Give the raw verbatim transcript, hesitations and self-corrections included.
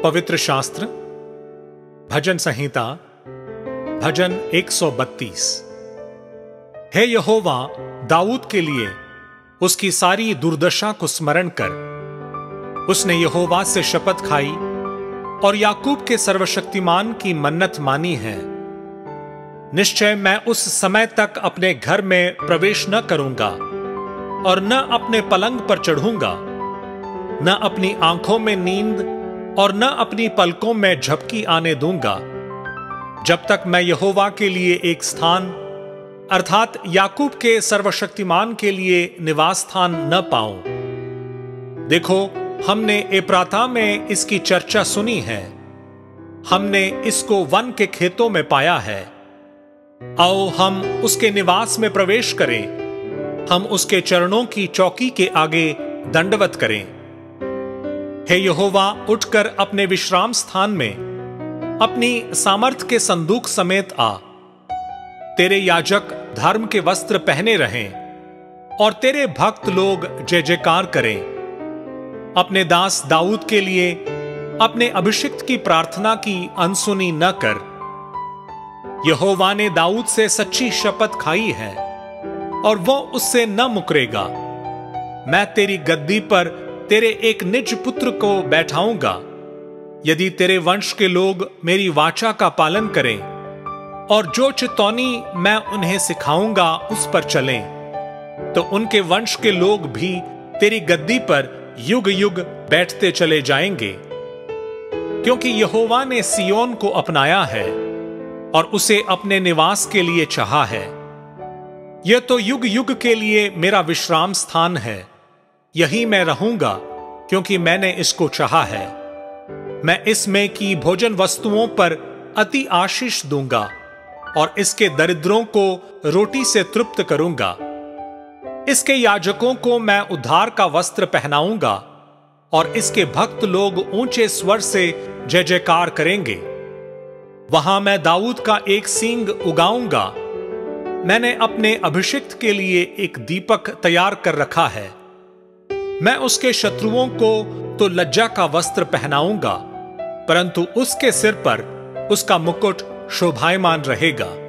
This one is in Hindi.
पवित्र शास्त्र भजन संहिता भजन एक सौ बत्तीस। हे यहोवा, दाऊद के लिए उसकी सारी दुर्दशा को स्मरण कर। उसने यहोवा से शपथ खाई और याकूब के सर्वशक्तिमान की मन्नत मानी है। निश्चय मैं उस समय तक अपने घर में प्रवेश न करूंगा और न अपने पलंग पर चढ़ूंगा, न अपनी आंखों में नींद और न अपनी पलकों में झपकी आने दूंगा, जब तक मैं यहोवा के लिए एक स्थान अर्थात याकूब के सर्वशक्तिमान के लिए निवास स्थान न पाऊं। देखो, हमने एप्राता में इसकी चर्चा सुनी है, हमने इसको वन के खेतों में पाया है। आओ हम उसके निवास में प्रवेश करें, हम उसके चरणों की चौकी के आगे दंडवत करें। हे यहोवा, उठकर अपने विश्राम स्थान में अपनी सामर्थ के संदूक समेत आ। तेरे याजक धर्म के वस्त्र पहने रहें और तेरे भक्त लोग जय जयकार करें। अपने दास दाऊद के लिए अपने अभिषिक्त की प्रार्थना की अनसुनी न कर। यहोवा ने दाऊद से सच्ची शपथ खाई है और वो उससे न मुकरेगा। मैं तेरी गद्दी पर तेरे एक निज पुत्र को बैठाऊंगा। यदि तेरे वंश के लोग मेरी वाचा का पालन करें और जो चितौनी मैं उन्हें सिखाऊंगा उस पर चलें, तो उनके वंश के लोग भी तेरी गद्दी पर युग युग बैठते चले जाएंगे। क्योंकि यहोवा ने सियोन को अपनाया है और उसे अपने निवास के लिए चाहा है। यह तो युग युग के लिए मेरा विश्राम स्थान है, यही मैं रहूंगा, क्योंकि मैंने इसको चाहा है। मैं इसमें की भोजन वस्तुओं पर अति आशीष दूंगा और इसके दरिद्रों को रोटी से तृप्त करूंगा। इसके याजकों को मैं उद्धार का वस्त्र पहनाऊंगा और इसके भक्त लोग ऊंचे स्वर से जय जयकार करेंगे। वहां मैं दाऊद का एक सींग उगाऊंगा। मैंने अपने अभिषिक्त के लिए एक दीपक तैयार कर रखा है। मैं उसके शत्रुओं को तो लज्जा का वस्त्र पहनाऊंगा, परंतु उसके सिर पर उसका मुकुट शोभायमान रहेगा।